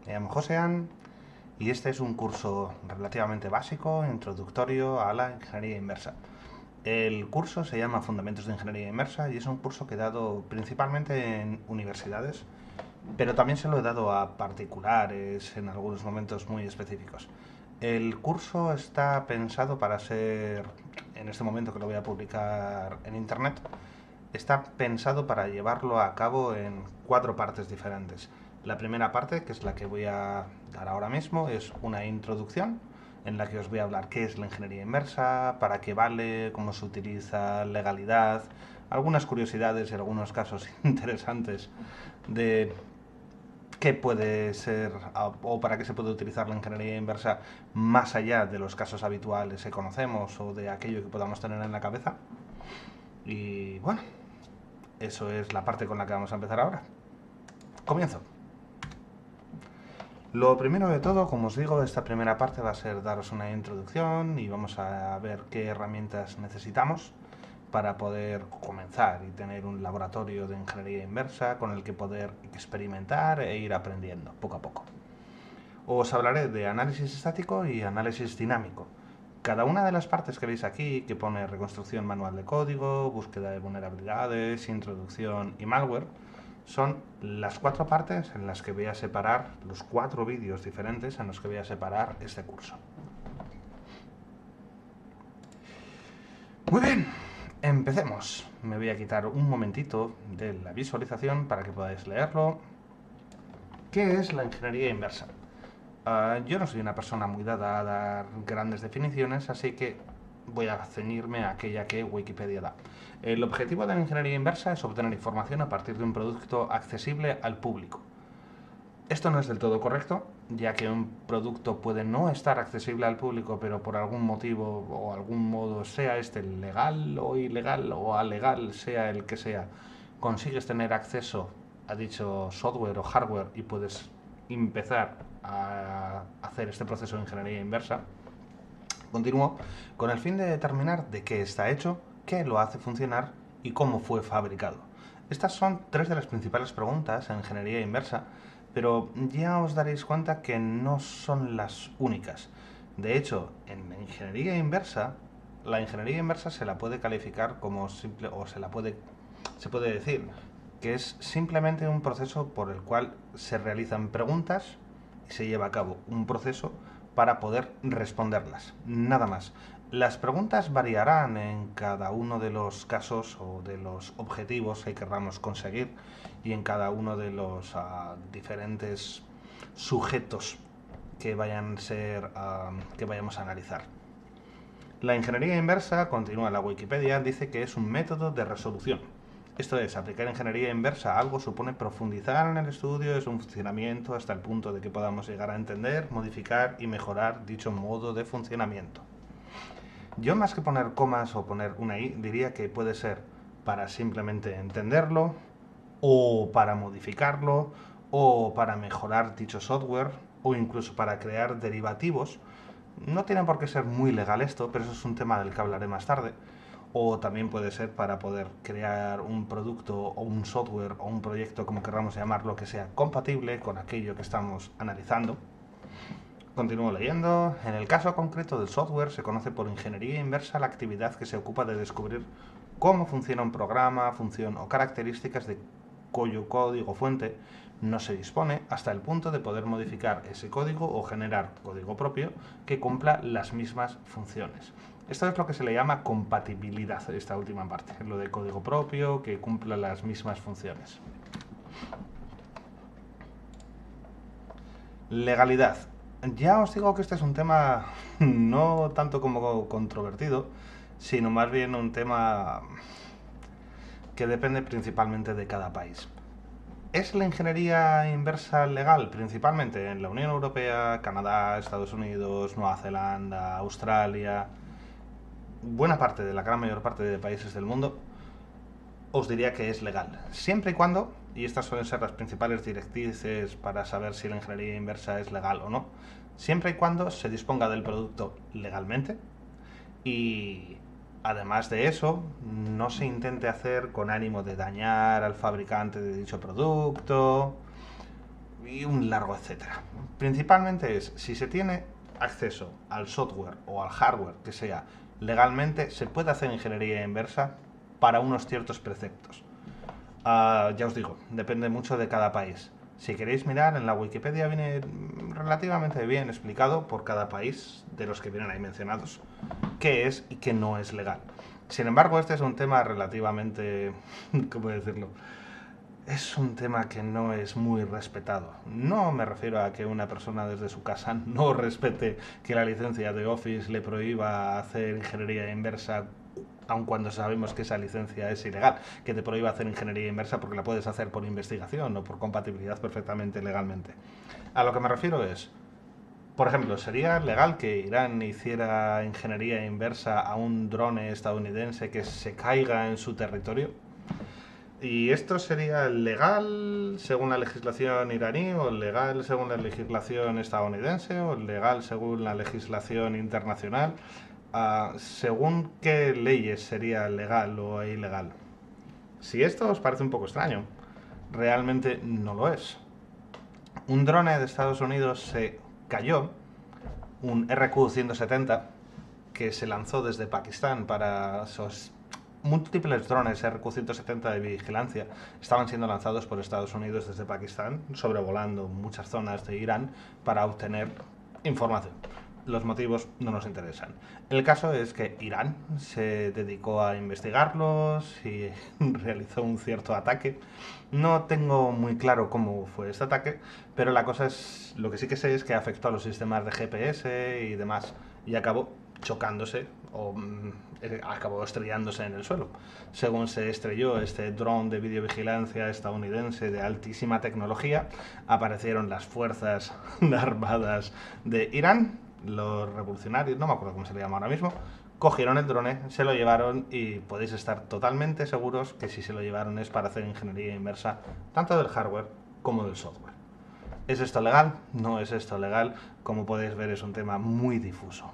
Me llamo Josean y este es un curso relativamente básico, introductorio a la ingeniería inversa. El curso se llama Fundamentos de Ingeniería Inversa y es un curso que he dado principalmente en universidades, pero también se lo he dado a particulares en algunos momentos muy específicos. El curso está pensado para ser, en este momento que lo voy a publicar en internet, está pensado para llevarlo a cabo en 4 partes diferentes. La primera parte, que es la que voy a dar ahora mismo, es una introducción en la que os voy a hablar qué es la ingeniería inversa, para qué vale, cómo se utiliza, legalidad, algunas curiosidades y algunos casos interesantes de qué puede ser o para qué se puede utilizar la ingeniería inversa más allá de los casos habituales que conocemos o de aquello que podamos tener en la cabeza. Y bueno, eso es la parte con la que vamos a empezar ahora. Comienzo. Lo primero de todo, como os digo, esta primera parte va a ser daros una introducción y vamos a ver qué herramientas necesitamos para poder comenzar y tener un laboratorio de ingeniería inversa con el que poder experimentar e ir aprendiendo poco a poco. Os hablaré de análisis estático y análisis dinámico. Cada una de las partes que veis aquí, que pone reconstrucción manual de código, búsqueda de vulnerabilidades, introducción y malware, son las 4 partes en las que voy a separar los 4 vídeos diferentes en los que voy a separar este curso. Muy bien, empecemos. Me voy a quitar un momentito de la visualización para que podáis leerlo. ¿Qué es la ingeniería inversa? Yo no soy una persona muy dada a dar grandes definiciones, así que voy a ceñirme a aquella que Wikipedia da. El objetivo de la ingeniería inversa es obtener información a partir de un producto accesible al público. Esto no es del todo correcto, ya que un producto puede no estar accesible al público, pero por algún motivo o algún modo, sea este legal o ilegal o alegal, sea el que sea, consigues tener acceso a dicho software o hardware y puedes empezar a hacer este proceso de ingeniería inversa. Continúo con el fin de determinar de qué está hecho, qué lo hace funcionar y cómo fue fabricado. Estas son 3 de las principales preguntas en ingeniería inversa, pero ya os daréis cuenta que no son las únicas. De hecho, en ingeniería inversa, la ingeniería inversa se la puede calificar como simple, o se puede decir que es simplemente un proceso por el cual se realizan preguntas y se lleva a cabo un proceso para poder responderlas, nada más. Las preguntas variarán en cada uno de los casos o de los objetivos que queramos conseguir y en cada uno de los diferentes sujetos que que vayamos a analizar. La ingeniería inversa, continúa la Wikipedia, dice que es un método de resolución. Esto es, aplicar ingeniería inversa a algo supone profundizar en el estudio de su funcionamiento hasta el punto de que podamos llegar a entender, modificar y mejorar dicho modo de funcionamiento. Yo, más que poner comas o poner una i, diría que puede ser para simplemente entenderlo, o para modificarlo, o para mejorar dicho software, o incluso para crear derivativos. No tiene por qué ser muy legal esto, pero eso es un tema del que hablaré más tarde. O también puede ser para poder crear un producto o un software o un proyecto, como queramos llamarlo, que sea compatible con aquello que estamos analizando. Continúo leyendo. En el caso concreto del software se conoce por ingeniería inversa la actividad que se ocupa de descubrir cómo funciona un programa, función o características de cuyo código fuente no se dispone hasta el punto de poder modificar ese código o generar código propio que cumpla las mismas funciones. Esto es lo que se le llama compatibilidad, esta última parte, lo de código propio que cumpla las mismas funciones. Legalidad. Ya os digo que este es un tema no tanto como controvertido, sino más bien un tema que depende principalmente de cada país. ¿Es la ingeniería inversa legal principalmente en la Unión Europea, Canadá, Estados Unidos, Nueva Zelanda, Australia? Buena parte de la gran mayor parte de países del mundo os diría que es legal, siempre y cuando, y estas suelen ser las principales directrices para saber si la ingeniería inversa es legal o no, siempre y cuando se disponga del producto legalmente y además de eso no se intente hacer con ánimo de dañar al fabricante de dicho producto y un largo etcétera. Principalmente es, si se tiene acceso al software o al hardware que sea legalmente, se puede hacer ingeniería inversa para unos ciertos preceptos. Ya os digo, depende mucho de cada país. Si queréis mirar, en la Wikipedia viene relativamente bien explicado por cada país de los que vienen ahí mencionados qué es y qué no es legal. Sin embargo, este es un tema relativamente, ¿cómo decirlo? Es un tema que no es muy respetado. No me refiero a que una persona desde su casa no respete que la licencia de Office le prohíba hacer ingeniería inversa, aun cuando sabemos que esa licencia es ilegal, que te prohíba hacer ingeniería inversa porque la puedes hacer por investigación o por compatibilidad perfectamente legalmente. A lo que me refiero es, por ejemplo, ¿sería legal que Irán hiciera ingeniería inversa a un drone estadounidense que se caiga en su territorio? ¿Y esto sería legal según la legislación iraní, o legal según la legislación estadounidense, o legal según la legislación internacional? ¿Según qué leyes sería legal o ilegal? Si esto os parece un poco extraño, realmente no lo es. Un drone de Estados Unidos se cayó, un RQ-170, que se lanzó desde Pakistán para esos múltiples drones RQ-170 de vigilancia estaban siendo lanzados por Estados Unidos desde Pakistán, sobrevolando muchas zonas de Irán para obtener información. Los motivos no nos interesan. El caso es que Irán se dedicó a investigarlos y realizó un cierto ataque. No tengo muy claro cómo fue este ataque, pero la cosa es, lo que sí que sé es que afectó a los sistemas de GPS y demás, y acabó chocándose o acabó estrellándose en el suelo. Según se estrelló este dron de videovigilancia estadounidense de altísima tecnología, aparecieron las fuerzas armadas de Irán, los revolucionarios, no me acuerdo cómo se le llama ahora mismo, cogieron el drone, se lo llevaron, y podéis estar totalmente seguros que si se lo llevaron es para hacer ingeniería inversa tanto del hardware como del software. ¿Es esto legal? No es esto legal. Como podéis ver, es un tema muy difuso.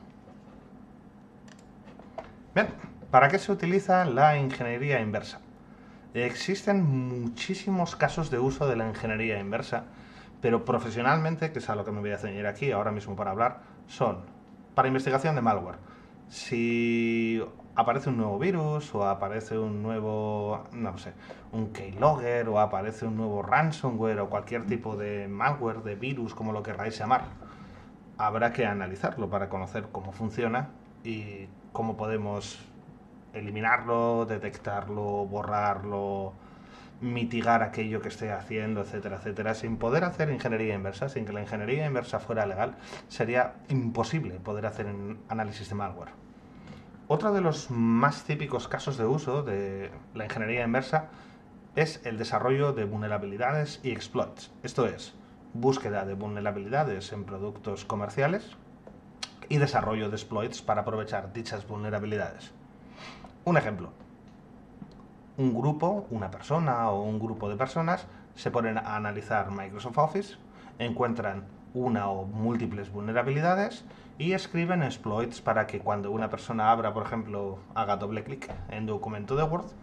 Bien, ¿para qué se utiliza la ingeniería inversa? Existen muchísimos casos de uso de la ingeniería inversa, pero profesionalmente, que es a lo que me voy a ceñir aquí ahora mismo para hablar, son para investigación de malware. Si aparece un nuevo virus, o aparece un nuevo, no sé, un keylogger, o aparece un nuevo ransomware, o cualquier tipo de malware, de virus, como lo queráis llamar, habrá que analizarlo para conocer cómo funciona y cómo podemos eliminarlo, detectarlo, borrarlo, mitigar aquello que esté haciendo, etcétera, etcétera. Sin poder hacer ingeniería inversa, sin que la ingeniería inversa fuera legal, sería imposible poder hacer análisis de malware. Otro de los más típicos casos de uso de la ingeniería inversa es el desarrollo de vulnerabilidades y exploits. Esto es, búsqueda de vulnerabilidades en productos comerciales y desarrollo de exploits para aprovechar dichas vulnerabilidades. Un ejemplo: un grupo, una persona o un grupo de personas se ponen a analizar Microsoft Office, encuentran una o múltiples vulnerabilidades y escriben exploits para que cuando una persona abra, por ejemplo, haga doble clic en un documento de Word,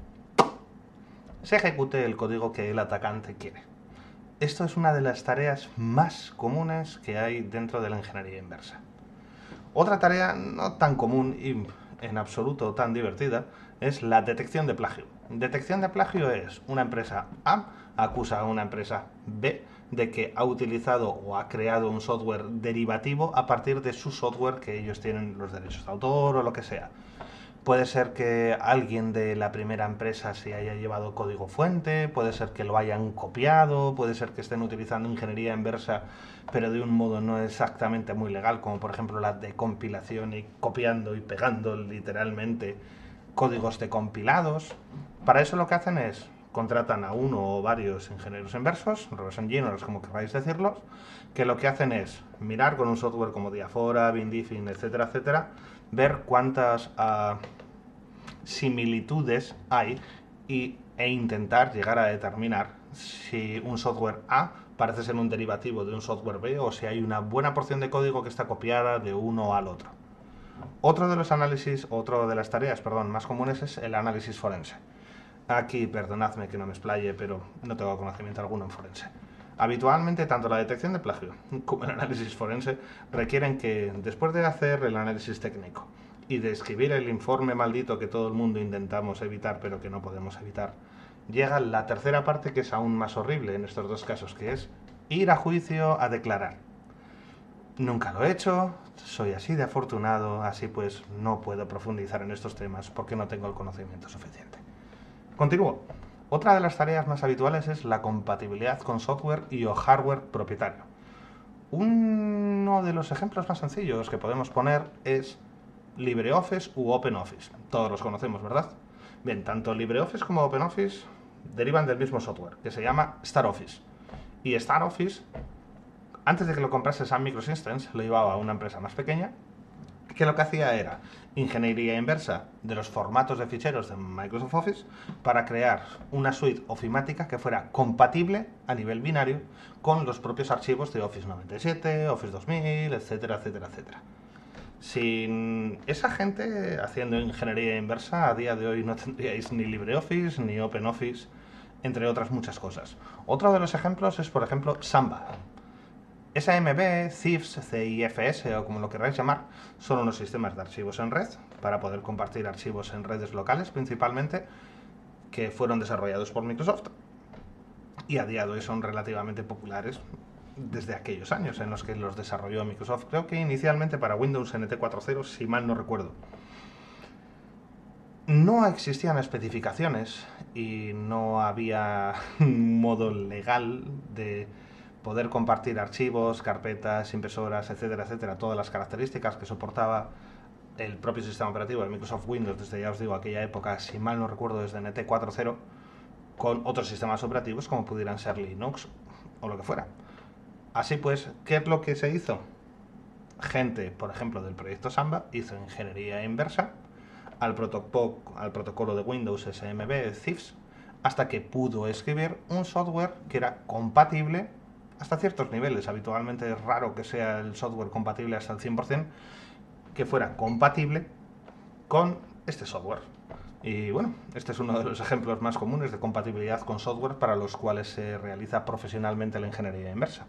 se ejecute el código que el atacante quiere. Esto es una de las tareas más comunes que hay dentro de la ingeniería inversa. Otra tarea no tan común y en absoluto tan divertida es la detección de plagio. Detección de plagio es una empresa A acusa a una empresa B de que ha utilizado o ha creado un software derivativo a partir de su software que ellos tienen los derechos de autor o lo que sea. Puede ser que alguien de la primera empresa se haya llevado código fuente, puede ser que lo hayan copiado, puede ser que estén utilizando ingeniería inversa pero de un modo no exactamente muy legal, como por ejemplo la de compilación y copiando y pegando literalmente códigos de compilados. Para eso lo que hacen es contratan a uno o varios ingenieros inversos, reverse engineers como queráis decirlos, que lo que hacen es mirar con un software como Diafora, Bindifin, etcétera, etcétera, ver cuántas similitudes hay e intentar llegar a determinar si un software A parece ser un derivativo de un software B o si hay una buena porción de código que está copiada de uno al otro. Otro de las tareas más comunes es el análisis forense. Aquí, perdonadme que no me explaye, pero no tengo conocimiento alguno en forense. Habitualmente, tanto la detección de plagio como el análisis forense requieren que, después de hacer el análisis técnico y de escribir el informe maldito que todo el mundo intentamos evitar pero que no podemos evitar, llega la tercera parte, que es aún más horrible en estos dos casos, que es ir a juicio a declarar. Nunca lo he hecho, soy así de afortunado, así pues no puedo profundizar en estos temas porque no tengo el conocimiento suficiente. Continúo. Otra de las tareas más habituales es la compatibilidad con software y o hardware propietario. Uno de los ejemplos más sencillos que podemos poner es LibreOffice u OpenOffice. Todos los conocemos, ¿verdad? Bien, tanto LibreOffice como OpenOffice derivan del mismo software, que se llama StarOffice. Y StarOffice, antes de que lo comprase Sun Microsystems, lo llevaba a una empresa más pequeña, que lo que hacía era ingeniería inversa de los formatos de ficheros de Microsoft Office para crear una suite ofimática que fuera compatible a nivel binario con los propios archivos de Office 97, Office 2000, etcétera, etcétera, etcétera. Sin esa gente haciendo ingeniería inversa, a día de hoy no tendríais ni LibreOffice ni OpenOffice, entre otras muchas cosas. Otro de los ejemplos es, por ejemplo, Samba. SMB, CIFS, CIFS o como lo queráis llamar, son unos sistemas de archivos en red para poder compartir archivos en redes locales principalmente, que fueron desarrollados por Microsoft y a día de hoy son relativamente populares desde aquellos años en los que los desarrolló Microsoft. Creo que inicialmente para Windows NT 4.0, si mal no recuerdo. No existían especificaciones y no había un modo legal de poder compartir archivos, carpetas, impresoras, etcétera, etcétera, todas las características que soportaba el propio sistema operativo de Microsoft Windows desde, ya os digo, aquella época, si mal no recuerdo, desde NT 4.0, con otros sistemas operativos como pudieran ser Linux o lo que fuera. Así pues, ¿qué es lo que se hizo? Gente, por ejemplo, del proyecto Samba hizo ingeniería inversa al protocolo de Windows SMB, CIFS, hasta que pudo escribir un software que era compatible hasta ciertos niveles. Habitualmente es raro que sea el software compatible hasta el 100%, que fuera compatible con este software. Y bueno, este es uno de los ejemplos más comunes de compatibilidad con software para los cuales se realiza profesionalmente la ingeniería inversa.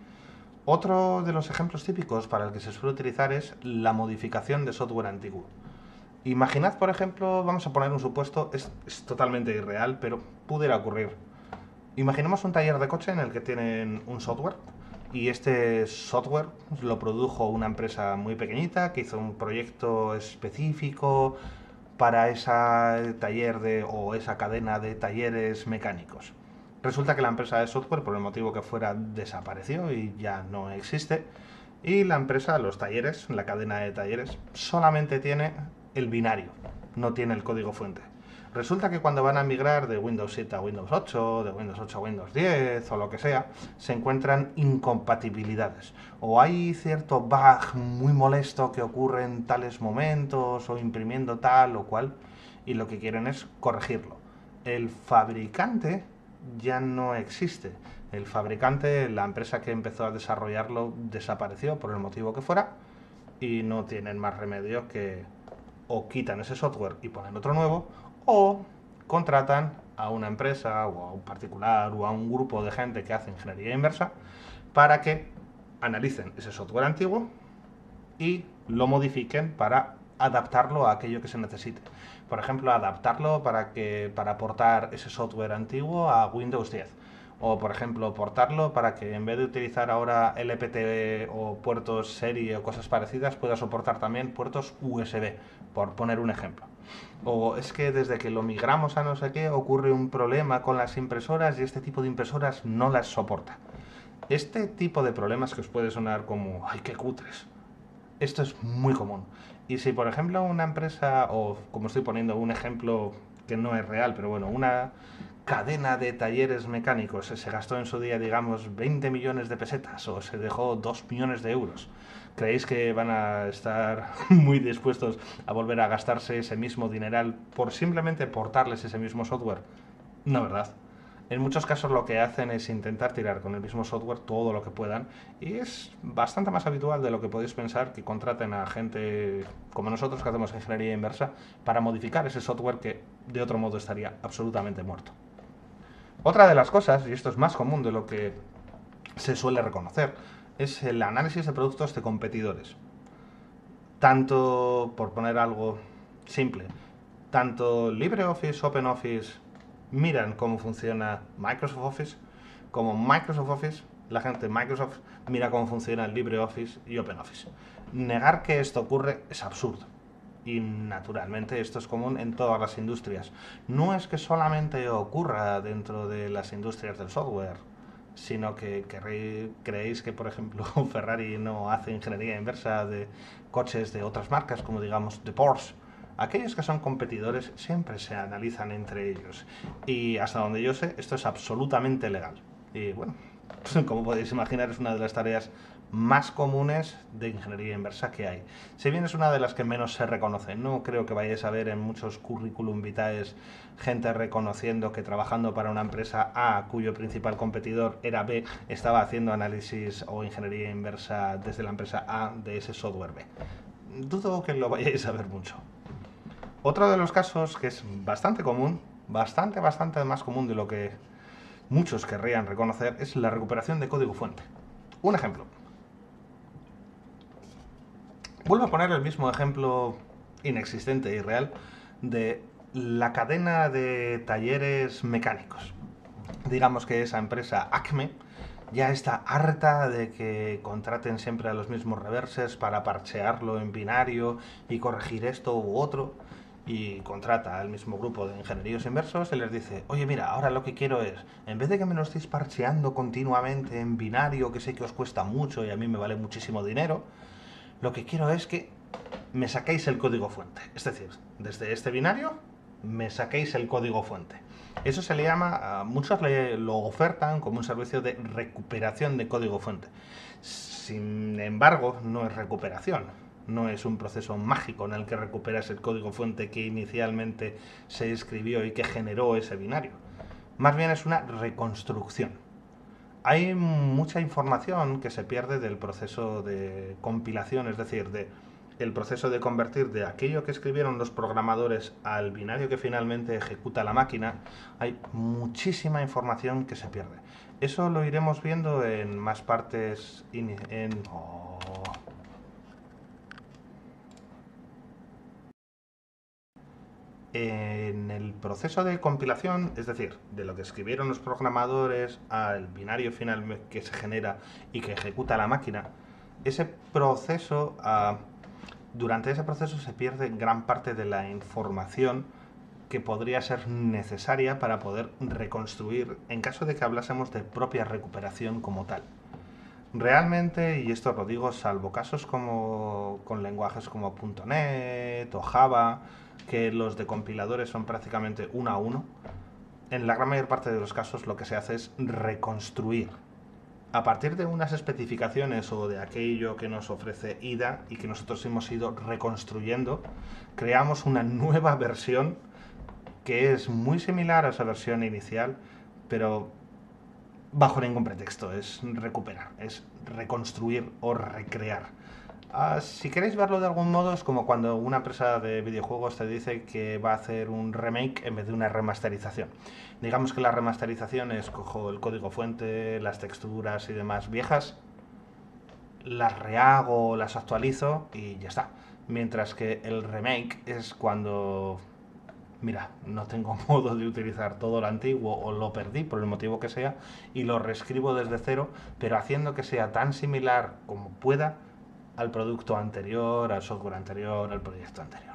Otro de los ejemplos típicos para el que se suele utilizar es la modificación de software antiguo. Imaginad, por ejemplo, vamos a poner un supuesto, es totalmente irreal, pero pudiera ocurrir. Imaginemos un taller de coche en el que tienen un software y este software lo produjo una empresa muy pequeñita que hizo un proyecto específico para ese taller o esa cadena de talleres mecánicos. Resulta que la empresa de software, por el motivo que fuera, desapareció y ya no existe. Y la empresa, los talleres, la cadena de talleres, solamente tiene el binario, no tiene el código fuente. Resulta que cuando van a migrar de Windows 7 a Windows 8, de Windows 8 a Windows 10 o lo que sea, se encuentran incompatibilidades. O hay cierto bug muy molesto que ocurre en tales momentos o imprimiendo tal o cual y lo que quieren es corregirlo. El fabricante ya no existe. El fabricante, la empresa que empezó a desarrollarlo, desapareció por el motivo que fuera y no tienen más remedio que o quitan ese software y ponen otro nuevo, o contratan a una empresa o a un particular o a un grupo de gente que hace ingeniería inversa para que analicen ese software antiguo y lo modifiquen para adaptarlo a aquello que se necesite. Por ejemplo, adaptarlo para portar ese software antiguo a Windows 10. O, por ejemplo, portarlo para que en vez de utilizar ahora LPT o puertos serie o cosas parecidas, pueda soportar también puertos USB, por poner un ejemplo. O es que desde que lo migramos a no sé qué ocurre un problema con las impresoras y este tipo de impresoras no las soporta. Este tipo de problemas que os puede sonar como ¡ay, qué cutres! Esto es muy común. Y si, por ejemplo, una empresa, o como estoy poniendo un ejemplo que no es real, pero bueno, una cadena de talleres mecánicos se gastó en su día, digamos, 20 millones de pesetas o se dejó 2 millones de euros, ¿creéis que van a estar muy dispuestos a volver a gastarse ese mismo dineral por simplemente portarles ese mismo software? No, ¿verdad? En muchos casos lo que hacen es intentar tirar con el mismo software todo lo que puedan y es bastante más habitual de lo que podéis pensar que contraten a gente como nosotros que hacemos ingeniería inversa para modificar ese software que de otro modo estaría absolutamente muerto. Otra de las cosas, y esto es más común de lo que se suele reconocer es el análisis de productos de competidores. Tanto, por poner algo simple, tanto LibreOffice, OpenOffice miran cómo funciona Microsoft Office, como Microsoft Office, la gente de Microsoft mira cómo funciona LibreOffice y OpenOffice. Negar que esto ocurre es absurdo. Y naturalmente esto es común en todas las industrias. No es que solamente ocurra dentro de las industrias del software, sino que creéis que, por ejemplo, Ferrari no hace ingeniería inversa de coches de otras marcas, como digamos de Porsche. Aquellos que son competidores siempre se analizan entre ellos. Y hasta donde yo sé, esto es absolutamente legal. Y bueno, como podéis imaginar, es una de las tareas más comunes de ingeniería inversa que hay. Si bien es una de las que menos se reconoce, no creo que vayáis a ver en muchos currículum vitae gente reconociendo que trabajando para una empresa A, cuyo principal competidor era B, estaba haciendo análisis o ingeniería inversa desde la empresa A de ese software B. Dudo que lo vayáis a ver mucho. Otro de los casos que es bastante común, bastante más común de lo que muchos querrían reconocer, es la recuperación de código fuente. Un ejemplo. Vuelvo a poner el mismo ejemplo inexistente y real de la cadena de talleres mecánicos. Digamos que esa empresa Acme ya está harta de que contraten siempre a los mismos reverses para parchearlo en binario y corregir esto u otro, y contrata al mismo grupo de ingenieros inversos y les dice, oye mira, ahora lo que quiero es, en vez de que me lo estéis parcheando continuamente en binario, que sé que os cuesta mucho y a mí me vale muchísimo dinero, lo que quiero es que me saquéis el código fuente. Es decir, desde este binario me saquéis el código fuente. Eso se le llama, muchos lo ofertan como un servicio de recuperación de código fuente. Sin embargo, no es recuperación. No es un proceso mágico en el que recuperas el código fuente que inicialmente se escribió y que generó ese binario. Más bien es una reconstrucción. Hay mucha información que se pierde del proceso de compilación, es decir, el proceso de convertir de aquello que escribieron los programadores al binario que finalmente ejecuta la máquina. Hay muchísima información que se pierde. Eso lo iremos viendo en más partes en el proceso de compilación, es decir, de lo que escribieron los programadores al binario final que se genera y que ejecuta la máquina. Ese proceso, durante ese proceso se pierde gran parte de la información que podría ser necesaria para poder reconstruir en caso de que hablásemos de propia recuperación como tal. Realmente, y esto lo digo salvo casos como con lenguajes como .NET o Java, que los de compiladores son prácticamente uno a uno, en la gran mayor parte de los casos lo que se hace es reconstruir. A partir de unas especificaciones o de aquello que nos ofrece IDA y que nosotros hemos ido reconstruyendo, creamos una nueva versión que es muy similar a esa versión inicial, pero bajo ningún pretexto, es recuperar, es reconstruir o recrear. Si queréis verlo de algún modo, es como cuando una empresa de videojuegos te dice que va a hacer un remake en vez de una remasterización. Digamos que la remasterización es cojo el código fuente, las texturas y demás viejas, las rehago, las actualizo y ya está. Mientras que el remake es cuando, mira, no tengo modo de utilizar todo lo antiguo o lo perdí por el motivo que sea y lo reescribo desde cero, pero haciendo que sea tan similar como pueda al producto anterior, al software anterior, al proyecto anterior.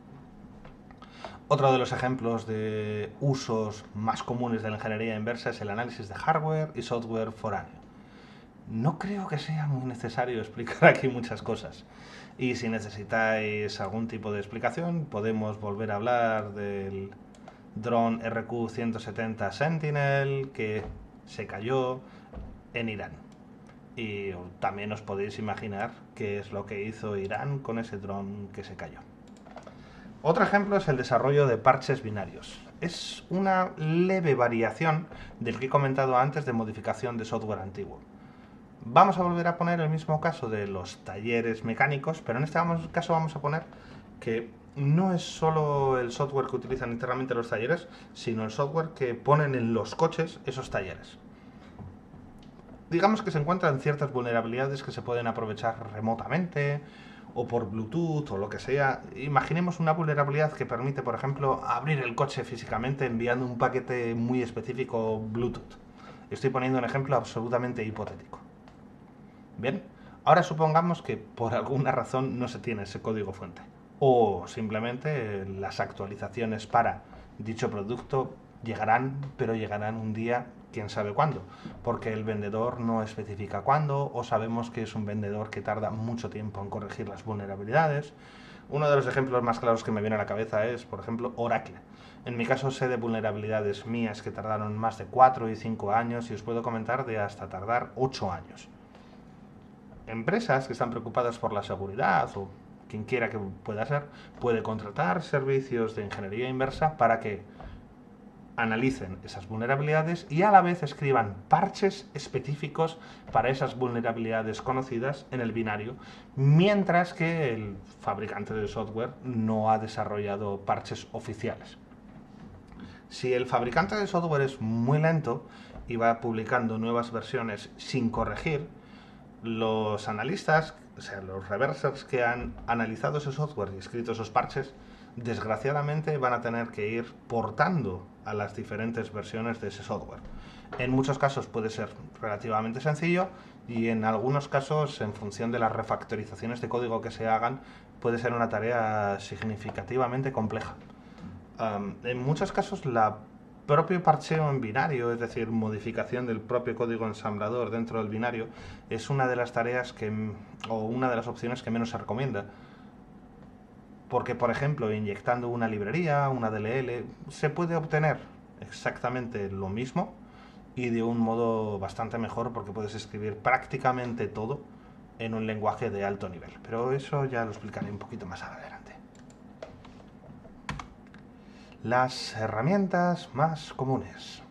Otro de los ejemplos de usos más comunes de la ingeniería inversa es el análisis de hardware y software foráneo. No creo que sea muy necesario explicar aquí muchas cosas. Y si necesitáis algún tipo de explicación, podemos volver a hablar del dron RQ-170 Sentinel que se cayó en Irán. Y también os podéis imaginar qué es lo que hizo Irán con ese dron que se cayó. Otro ejemplo es el desarrollo de parches binarios. Es una leve variación del que he comentado antes de modificación de software antiguo. Vamos a volver a poner el mismo caso de los talleres mecánicos, pero en este caso vamos a poner que no es solo el software que utilizan internamente los talleres, sino el software que ponen en los coches esos talleres. digamos que se encuentran ciertas vulnerabilidades que se pueden aprovechar remotamente o por Bluetooth o lo que sea. Imaginemos una vulnerabilidad que permite, por ejemplo, abrir el coche físicamente enviando un paquete muy específico Bluetooth. Estoy poniendo un ejemplo absolutamente hipotético. Bien, ahora supongamos que por alguna razón no se tiene ese código fuente. O simplemente las actualizaciones para dicho producto llegarán, pero llegarán un día, quién sabe cuándo, porque el vendedor no especifica cuándo, o sabemos que es un vendedor que tarda mucho tiempo en corregir las vulnerabilidades. Uno de los ejemplos más claros que me viene a la cabeza es, por ejemplo, Oracle. En mi caso sé de vulnerabilidades mías que tardaron más de 4 y 5 años y os puedo comentar de hasta tardar 8 años. Empresas que están preocupadas por la seguridad o quien quiera que pueda ser, puede contratar servicios de ingeniería inversa para que analicen esas vulnerabilidades y a la vez escriban parches específicos para esas vulnerabilidades conocidas en el binario, mientras que el fabricante de software no ha desarrollado parches oficiales. Si el fabricante de software es muy lento y va publicando nuevas versiones sin corregir, los analistas, o sea, los reversers que han analizado ese software y escrito esos parches, desgraciadamente van a tener que ir portando a las diferentes versiones de ese software. En muchos casos puede ser relativamente sencillo y en algunos casos, en función de las refactorizaciones de código que se hagan, puede ser una tarea significativamente compleja. En muchos casos la propio parcheo en binario, es decir, modificación del propio código ensamblador dentro del binario, es una de las tareas o una de las opciones que menos se recomienda. Porque, por ejemplo, inyectando una librería, una DLL, se puede obtener exactamente lo mismo y de un modo bastante mejor porque puedes escribir prácticamente todo en un lenguaje de alto nivel. Pero eso ya lo explicaré un poquito más adelante. Las herramientas más comunes.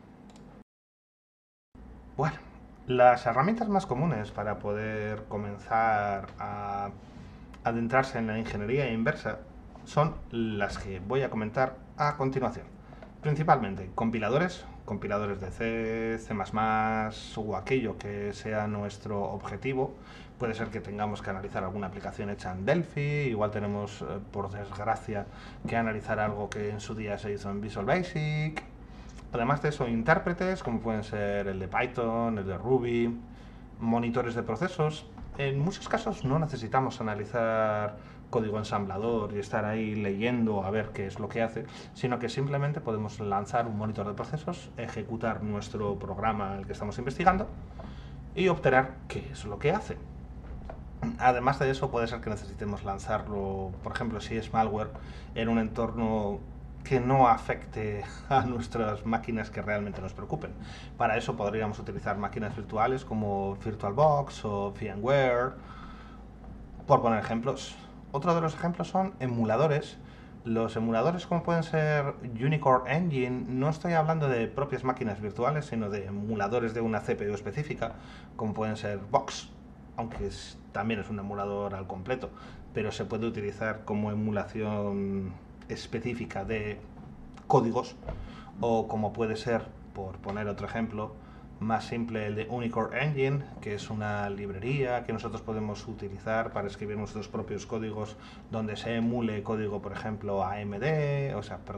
Bueno, las herramientas más comunes para poder comenzar a adentrarse en la ingeniería inversa son las que voy a comentar a continuación. Principalmente compiladores de C, C++ o aquello que sea nuestro objetivo. Puede ser que tengamos que analizar alguna aplicación hecha en Delphi, igual tenemos, por desgracia, que analizar algo que en su día se hizo en Visual Basic. Además de eso, intérpretes como pueden ser el de Python, el de Ruby, monitores de procesos. En muchos casos no necesitamos analizar código ensamblador y estar ahí leyendo a ver qué es lo que hace, sino que simplemente podemos lanzar un monitor de procesos, ejecutar nuestro programa al que estamos investigando y obtener qué es lo que hace. Además de eso, puede ser que necesitemos lanzarlo, por ejemplo, si es malware, en un entorno que no afecte a nuestras máquinas que realmente nos preocupen. Para eso podríamos utilizar máquinas virtuales como VirtualBox o VMware, por poner ejemplos. Otro de los ejemplos son emuladores. Los emuladores como pueden ser Unicorn Engine, no estoy hablando de propias máquinas virtuales, sino de emuladores de una CPU específica, como pueden ser Box, aunque también es un emulador al completo, pero se puede utilizar como emulación específica de códigos, o como puede ser, por poner otro ejemplo, más simple, el de Unicorn Engine, que es una librería que nosotros podemos utilizar para escribir nuestros propios códigos, donde se emule código, por ejemplo, AMD,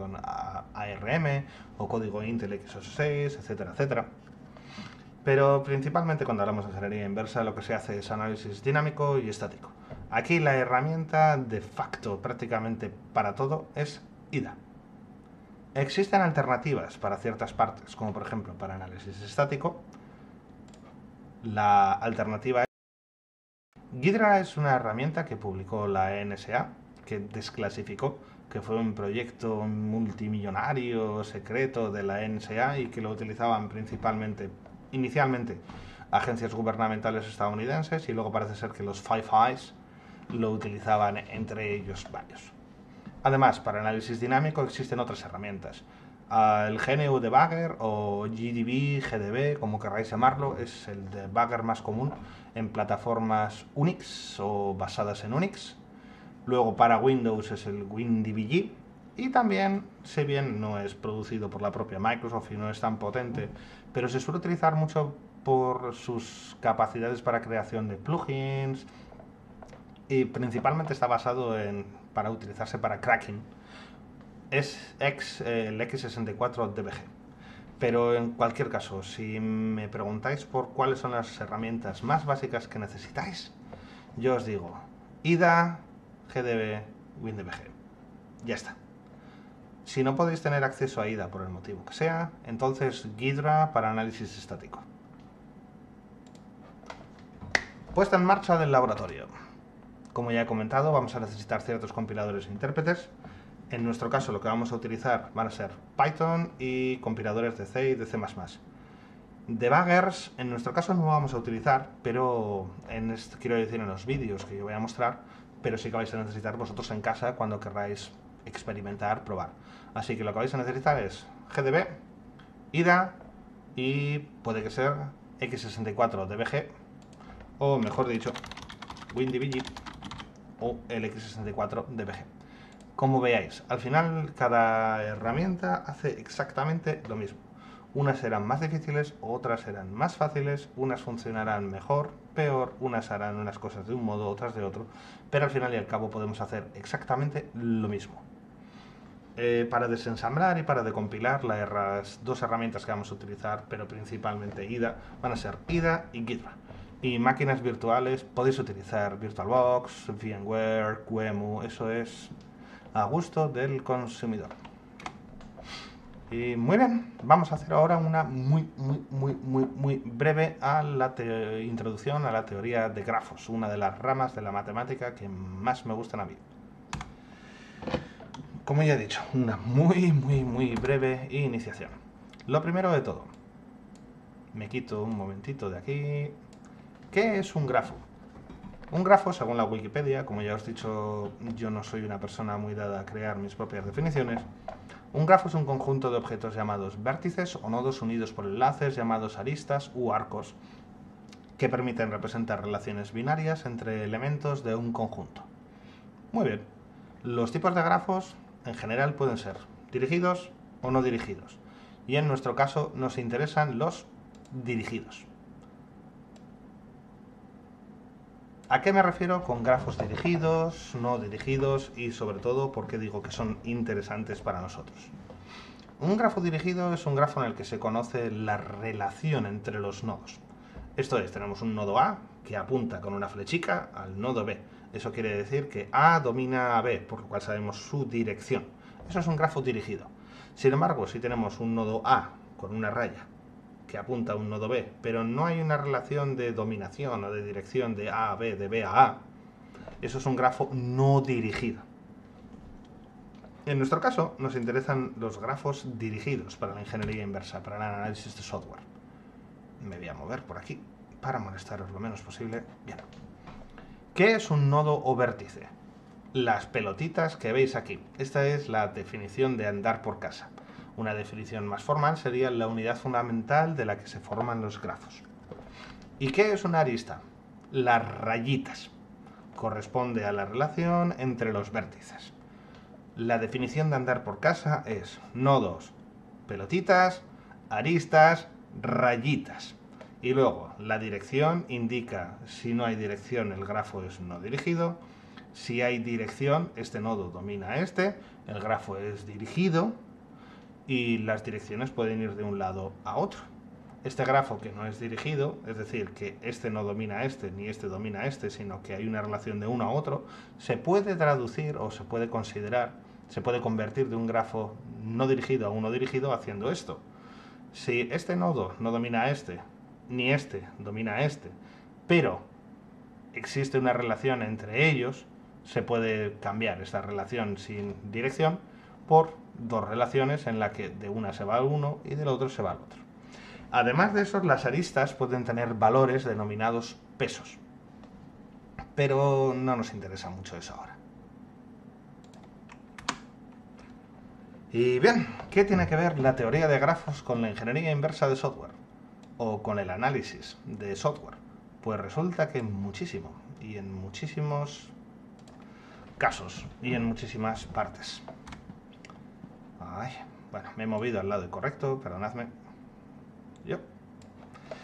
ARM, o código Intel x86, etcétera, etcétera. Pero principalmente cuando hablamos de ingeniería inversa, lo que se hace es análisis dinámico y estático. Aquí la herramienta de facto prácticamente para todo es IDA. Existen alternativas para ciertas partes, como por ejemplo para análisis estático. La alternativa es Ghidra. Es una herramienta que publicó la NSA, que desclasificó, que fue un proyecto multimillonario secreto de la NSA y que lo utilizaban principalmente, inicialmente, agencias gubernamentales estadounidenses y luego parece ser que los Five Eyes lo utilizaban entre ellos varios. Además, para análisis dinámico existen otras herramientas. El GNU Debugger o GDB, GDB, como queráis llamarlo, es el debugger más común en plataformas Unix o basadas en Unix. Luego para Windows es el WinDBG. Y también, si bien no es producido por la propia Microsoft y no es tan potente, pero se suele utilizar mucho por sus capacidades para creación de plugins y principalmente está basado para utilizarse para cracking. Es el X64DBG. Pero en cualquier caso, si me preguntáis por cuáles son las herramientas más básicas que necesitáis, yo os digo IDA, GDB, WinDBG. Ya está. Si no podéis tener acceso a IDA por el motivo que sea, entonces Ghidra para análisis estático. Puesta en marcha del laboratorio. Como ya he comentado, vamos a necesitar ciertos compiladores e intérpretes. En nuestro caso lo que vamos a utilizar van a ser Python y compiladores de C y de C++. Debuggers, en nuestro caso no vamos a utilizar, pero quiero decir en los vídeos que yo voy a mostrar, pero sí que vais a necesitar vosotros en casa cuando querráis experimentar, probar. Así que lo que vais a necesitar es GDB, IDA y puede que sea X64DBG, o mejor dicho, WinDBG o el X64DBG. Como veáis, al final cada herramienta hace exactamente lo mismo. Unas serán más difíciles, otras serán más fáciles, unas funcionarán mejor, peor, unas harán unas cosas de un modo, otras de otro, pero al final y al cabo podemos hacer exactamente lo mismo. Para desensamblar y para decompilar las dos herramientas que vamos a utilizar, pero principalmente IDA, van a ser IDA y Ghidra. Y máquinas virtuales podéis utilizar VirtualBox, VMware, QEMU, eso es a gusto del consumidor. Y muy bien, vamos a hacer ahora una muy breve introducción a la teoría de grafos, una de las ramas de la matemática que más me gustan a mí. Como ya he dicho, una muy breve iniciación. Lo primero de todo, me quito un momentito de aquí. ¿Qué es un grafo? Un grafo, según la Wikipedia, como ya os he dicho, yo no soy una persona muy dada a crear mis propias definiciones. Un grafo es un conjunto de objetos llamados vértices o nodos unidos por enlaces llamados aristas u arcos, que permiten representar relaciones binarias entre elementos de un conjunto. Muy bien, los tipos de grafos en general pueden ser dirigidos o no dirigidos, y en nuestro caso nos interesan los dirigidos. ¿A qué me refiero con grafos dirigidos, no dirigidos y sobre todo por qué digo que son interesantes para nosotros? Un grafo dirigido es un grafo en el que se conoce la relación entre los nodos. Esto es, tenemos un nodo A que apunta con una flechica al nodo B. Eso quiere decir que A domina a B, por lo cual sabemos su dirección. Eso es un grafo dirigido. Sin embargo, si tenemos un nodo A con una raya que apunta a un nodo B, pero no hay una relación de dominación o de dirección de A a B, de B a A, eso es un grafo no dirigido. En nuestro caso, nos interesan los grafos dirigidos para la ingeniería inversa, para el análisis de software. Me voy a mover por aquí para molestaros lo menos posible. Bien. ¿Qué es un nodo o vértice? Las pelotitas que veis aquí. Esta es la definición de andar por casa. Una definición más formal sería la unidad fundamental de la que se forman los grafos. ¿Y qué es una arista? Las rayitas. Corresponde a la relación entre los vértices. La definición de andar por casa es nodos, pelotitas, aristas, rayitas. Y luego la dirección indica si no hay dirección el grafo es no dirigido. Si hay dirección, este nodo domina a este, el grafo es dirigido. Y las direcciones pueden ir de un lado a otro. Este grafo que no es dirigido, es decir, que este no domina a este, ni este domina a este, sino que hay una relación de uno a otro, se puede traducir o se puede considerar, se puede convertir de un grafo no dirigido a uno dirigido haciendo esto. Si este nodo no domina a este, ni este domina a este, pero existe una relación entre ellos, se puede cambiar esta relación sin dirección por dos relaciones en la que de una se va al uno y del otro se va al otro. Además de eso, las aristas pueden tener valores denominados pesos, pero no nos interesa mucho eso ahora. Y bien, ¿qué tiene que ver la teoría de grafos con la ingeniería inversa de software? ¿O con el análisis de software? Pues resulta que muchísimo, y en muchísimos casos, y en muchísimas partes. Bueno, me he movido al lado incorrecto, perdonadme.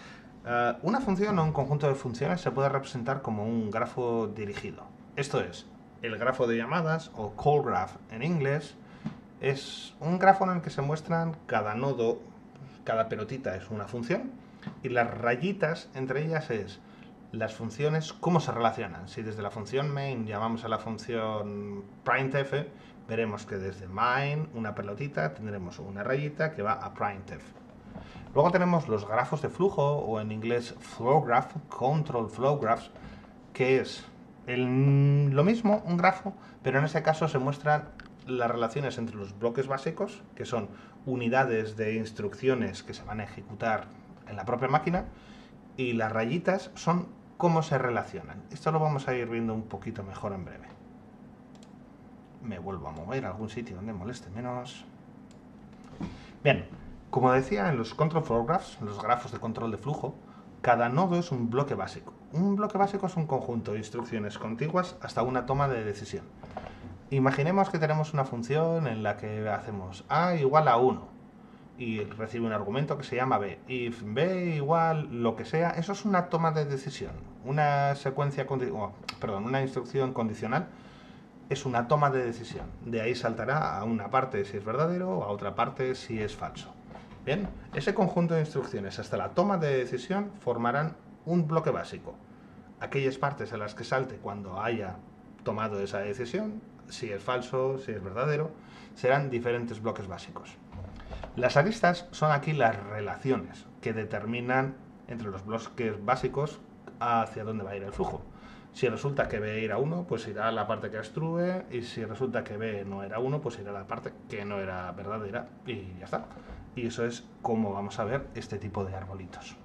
Una función o un conjunto de funciones se puede representar como un grafo dirigido. Esto es, el grafo de llamadas, o call graph en inglés, es un grafo en el que se muestran cada nodo, cada pelotita es una función, y las rayitas entre ellas es las funciones, cómo se relacionan. Si desde la función main llamamos a la función printf, veremos que desde main, una pelotita, tendremos una rayita que va a printf. Luego tenemos los grafos de flujo, o en inglés flow graph, control flow graphs, que es lo mismo, un grafo, pero en este caso se muestran las relaciones entre los bloques básicos, que son unidades de instrucciones que se van a ejecutar en la propia máquina, y las rayitas son cómo se relacionan. Esto lo vamos a ir viendo un poquito mejor en breve. Me vuelvo a mover a algún sitio donde moleste menos. Bien, como decía, en los control flow graphs, los grafos de control de flujo, cada nodo es un bloque básico. Un bloque básico es un conjunto de instrucciones contiguas hasta una toma de decisión. Imaginemos que tenemos una función en la que hacemos a igual a 1 y recibe un argumento que se llama b. If b igual lo que sea, eso es una toma de decisión. Una una instrucción condicional es una toma de decisión. De ahí saltará a una parte si es verdadero o a otra parte si es falso. Bien, ese conjunto de instrucciones hasta la toma de decisión formarán un bloque básico. Aquellas partes a las que salte cuando haya tomado esa decisión, si es falso, si es verdadero, serán diferentes bloques básicos. Las aristas son aquí las relaciones que determinan entre los bloques básicos hacia dónde va a ir el flujo. Si resulta que B era 1, pues irá a la parte que es true, y si resulta que B no era 1, pues irá a la parte que no era verdadera, y ya está. Y eso es como vamos a ver este tipo de arbolitos.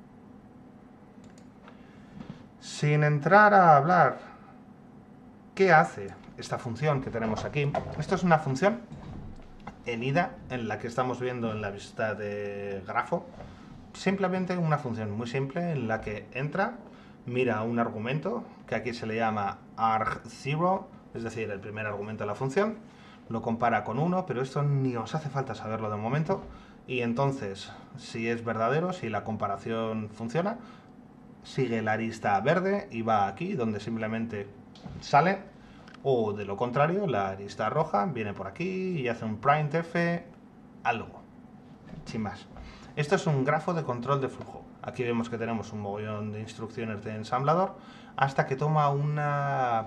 Sin entrar a hablar qué hace esta función que tenemos aquí, esto es una función en ida, en la que estamos viendo en la vista de grafo, simplemente una función muy simple en la que entra, mira un argumento, que aquí se le llama arg0, es decir, el primer argumento de la función, lo compara con 1, pero esto ni os hace falta saberlo de momento, y entonces, si es verdadero, si la comparación funciona, sigue la arista verde y va aquí, donde simplemente sale, o de lo contrario, la arista roja viene por aquí y hace un printf algo, sin más. Esto es un grafo de control de flujo. Aquí vemos que tenemos un mogollón de instrucciones de ensamblador hasta que toma una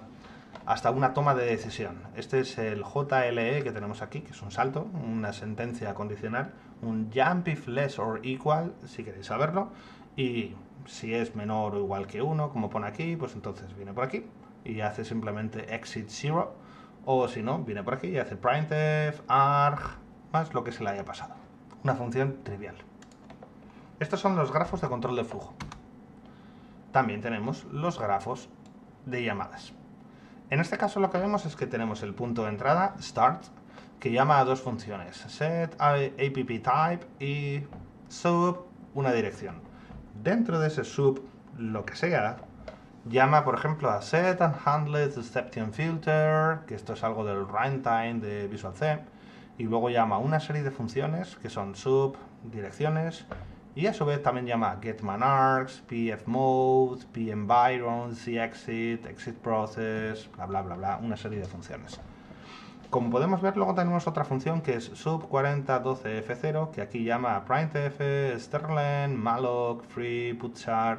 toma de decisión. Este es el JLE que tenemos aquí, que es un salto, una sentencia condicional, un jump if less or equal, si queréis saberlo, y si es menor o igual que 1, como pone aquí, pues entonces viene por aquí y hace simplemente exit 0, o si no, viene por aquí y hace printf, arg, más lo que se le haya pasado. Una función trivial. Estos son los grafos de control de flujo. También tenemos los grafos de llamadas. En este caso lo que vemos es que tenemos el punto de entrada, start, que llama a dos funciones, set apptype y sub, una dirección. Dentro de ese sub, lo que sea, llama, por ejemplo, a set unhandled exception filter, que esto es algo del runtime de Visual C, y luego llama a una serie de funciones que son sub, direcciones, y a su vez también llama getManArgs, pfmode, penviron, cexit, exitProcess, bla bla bla bla, una serie de funciones. Como podemos ver, luego tenemos otra función que es sub4012f0, que aquí llama a printf, strlen, malloc, free, putchar.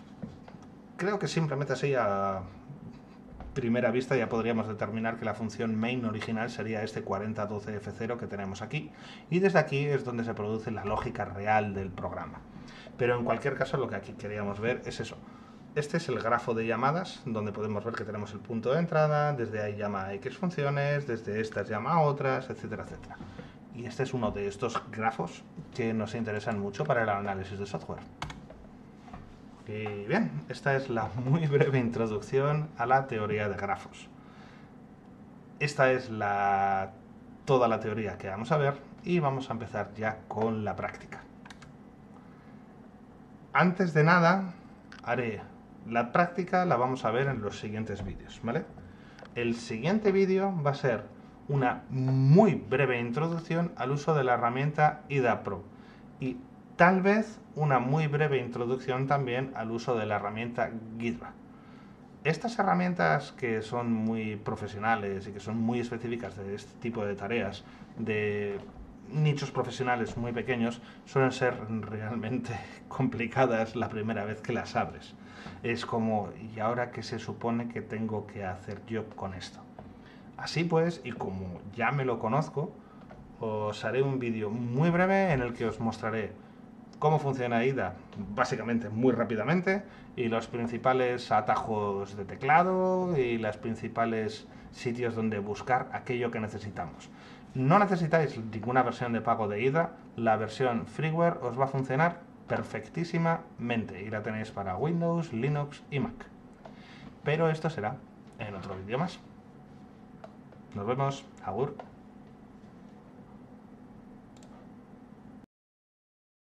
Creo que simplemente así a primera vista ya podríamos determinar que la función main original sería este 4012f0 que tenemos aquí, y desde aquí es donde se produce la lógica real del programa. Pero en cualquier caso lo que aquí queríamos ver es eso. Este es el grafo de llamadas, donde podemos ver que tenemos el punto de entrada, desde ahí llama a X funciones, desde estas llama a otras, etcétera, etcétera. Y este es uno de estos grafos que nos interesan mucho para el análisis de software. Y bien, esta es la muy breve introducción a la teoría de grafos. Esta es toda la teoría que vamos a ver y vamos a empezar ya con la práctica. Antes de nada, la práctica la vamos a ver en los siguientes vídeos, ¿vale? El siguiente vídeo va a ser una muy breve introducción al uso de la herramienta IDA Pro. Y tal vez una muy breve introducción también al uso de la herramienta Ghidra. Estas herramientas que son muy profesionales y que son muy específicas de este tipo de tareas, de nichos profesionales muy pequeños, suelen ser realmente complicadas la primera vez que las abres. Es como, ¿y ahora qué se supone que tengo que hacer yo con esto? Así pues, y como ya me lo conozco, os haré un vídeo muy breve en el que os mostraré cómo funciona AIDA, básicamente muy rápidamente, y los principales atajos de teclado y los principales sitios donde buscar aquello que necesitamos. No necesitáis ninguna versión de pago de AIDA, la versión freeware os va a funcionar perfectísimamente y la tenéis para Windows, Linux y Mac. Pero esto será en otro vídeo más. Nos vemos, agur.